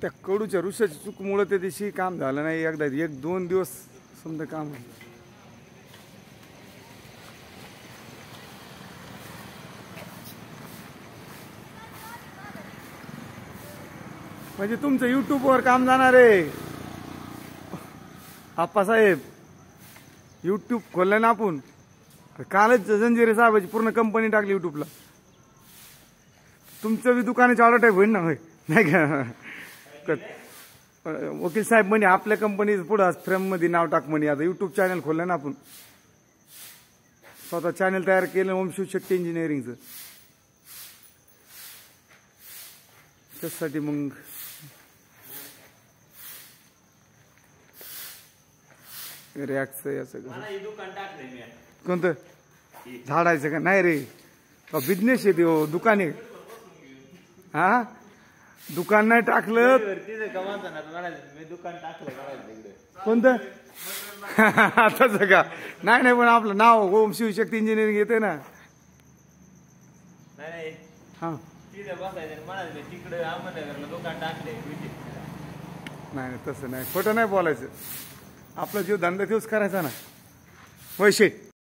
त्या कडूच्या ऋषाची चुकीमुळे त्या दिवशी काम झालं नाही. एकदा 1-2 दिवस समजा काम म्हणजे तुमचं युट्यूबवर काम जाणार आहे आप्पासाहेब. युट्यूब खोललं ना आपण. कालच जंजिरे साहेबाची पूर्ण कंपनी टाकली युट्यूबला. तुमचं बी दुकानाची ऑर्डर टाईप होईल ना होय नाही का. वकील साहेब म्हणे आपल्या कंपनी पुढं फ्रेम मध्ये नाव टाक म्हणे. आता युट्यूब चॅनल खोललं ना आपण. स्वतः चॅनल तयार केलं ओम शिवशक्ती इंजिनिअरिंगचं. त्यासाठी मग रॅक्स असं कोणतं झाडायचं का नाही रे. बिझनेस आहे ते दुकान आहे. हा दुकान नाही टाकलं कोणतं तसं का नाही नाही पण आपलं नाव ओम शिवशक्ती इंजिनिअरिंग येते ना. हा नाही तसं नाही खोटं नाही बोलायचं. आपला जो धंदा तोच करायचा ना. वैशे